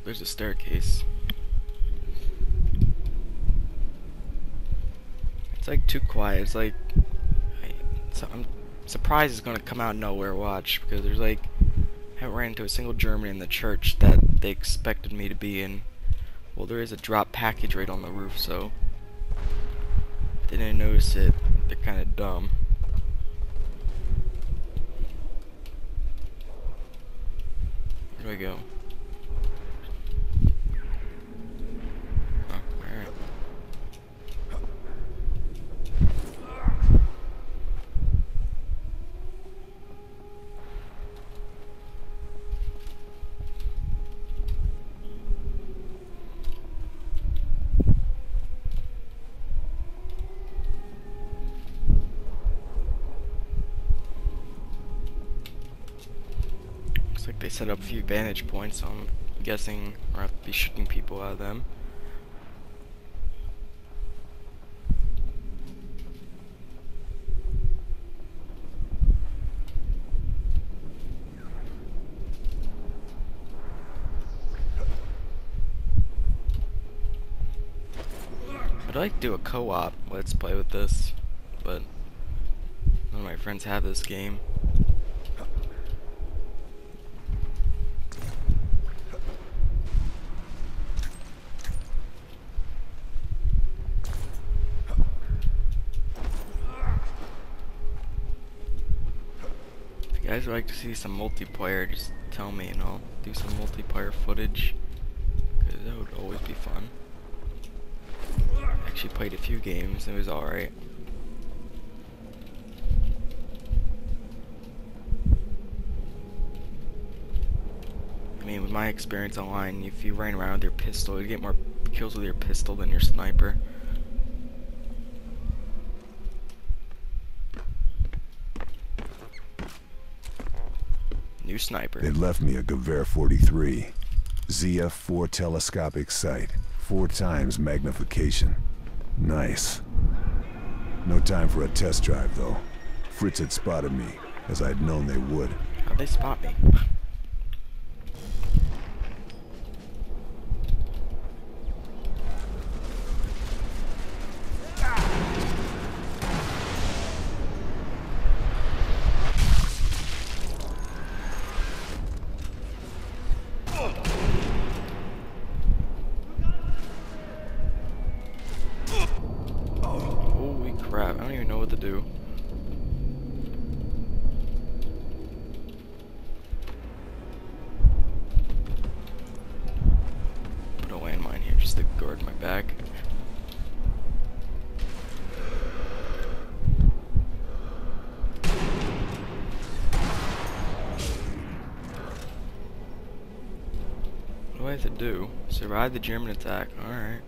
there's a staircase. It's like too quiet. It's like I'm surprised it's gonna come out of nowhere. Watch, because there's like I haven't ran into a single German in the church that they expected me to be in. Well, there is a drop package right on the roof, so if they didn't notice it. They're kind of dumb. Where do I go? Oh, alright. Looks like they set up a few vantage points, so I'm guessing I'll have to be shooting people out of them. I'd like to do a co-op let's play with this, but none of my friends have this game. If you guys would like to see some multiplayer, just tell me and I'll do some multiplayer footage, because that would always be fun. I actually played a few games and it was alright. I mean, with my experience online, if you ran around with your pistol, you get more kills with your pistol than your sniper. New sniper. They left me a Gewehr 43. ZF-4 telescopic sight. 4 times magnification. Nice. No time for a test drive, though. Fritz had spotted me, as I'd known they would. How'd they spot me? Holy crap, I don't even know what to do. Put a landmine here just to guard my back. What do I have to do? Survive the German attack. Alright.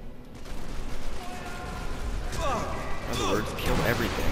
In other words, kill everything.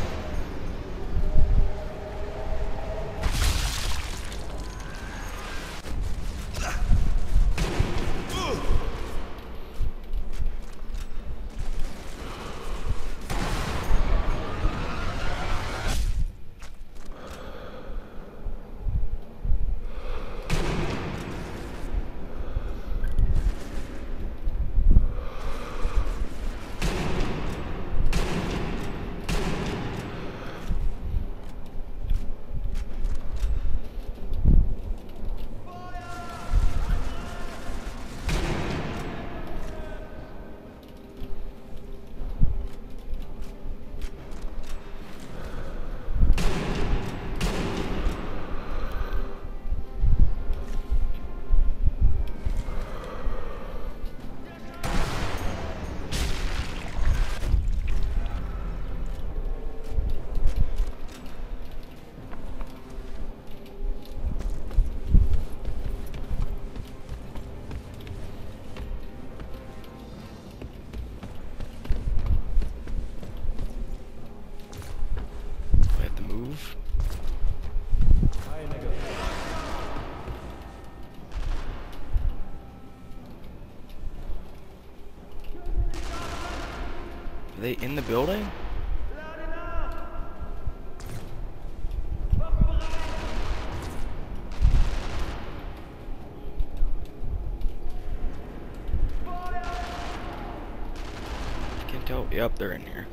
Are they in the building? go. Yep, they're in here.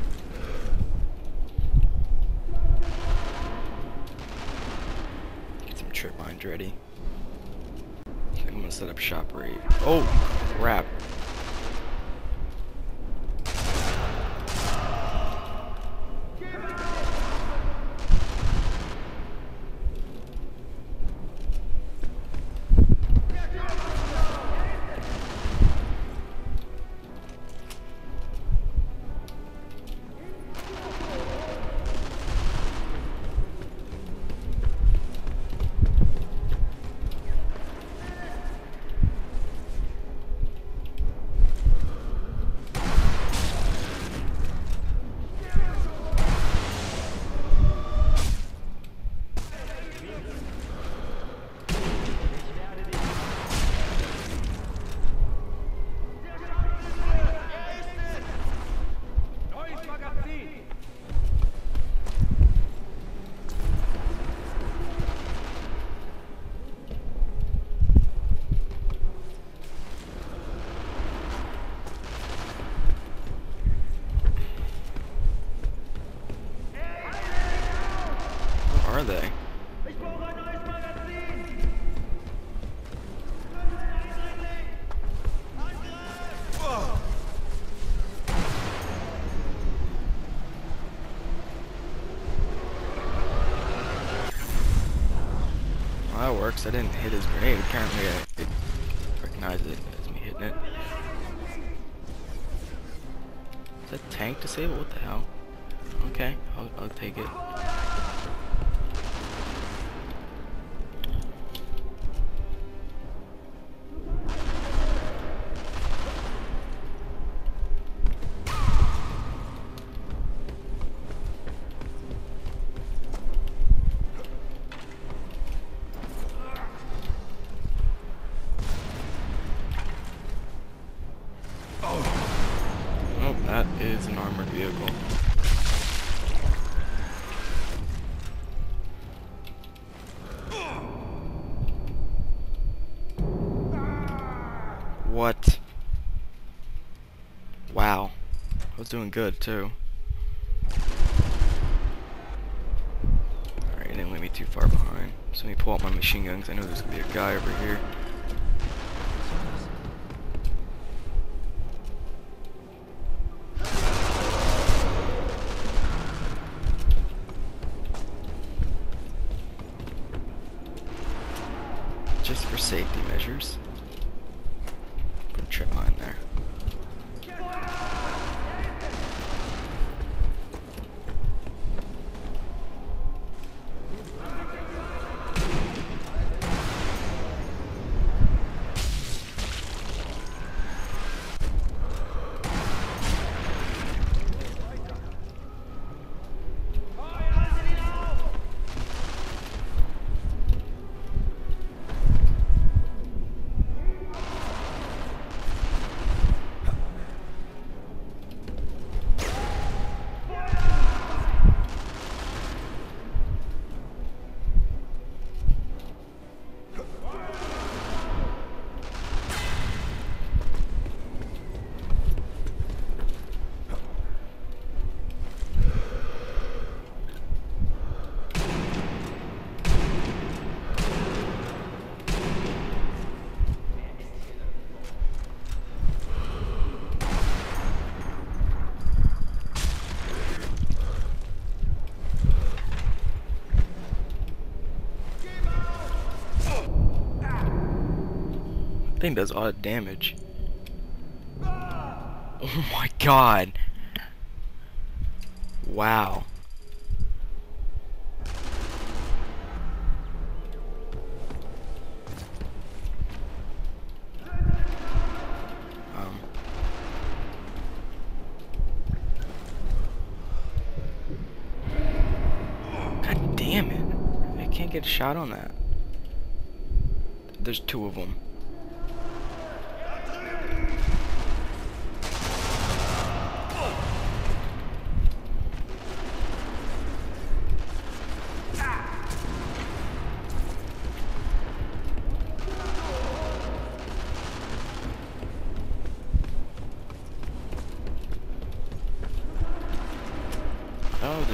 Get some trip mines ready. I think I'm gonna set up shop rate. Oh, crap. Are they? Well, that works. I didn't hit his grenade. Apparently, it recognized it as me hitting it. Is that tank disabled? What the hell? Okay, I'll take it. Oh, that is an armored vehicle. What? Wow. I was doing good too. Alright, it didn't leave me too far behind. So let me pull out my machine guns. I know there's gonna be a guy over here. Just for safety measures. Put a trip mine there. Thing does a lot of damage. Oh my god. Wow. God damn it. I can't get a shot on that. There's two of them.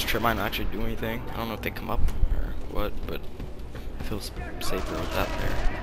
This trip might not actually do anything. I don't know if they come up or what, but it feels safer with that there.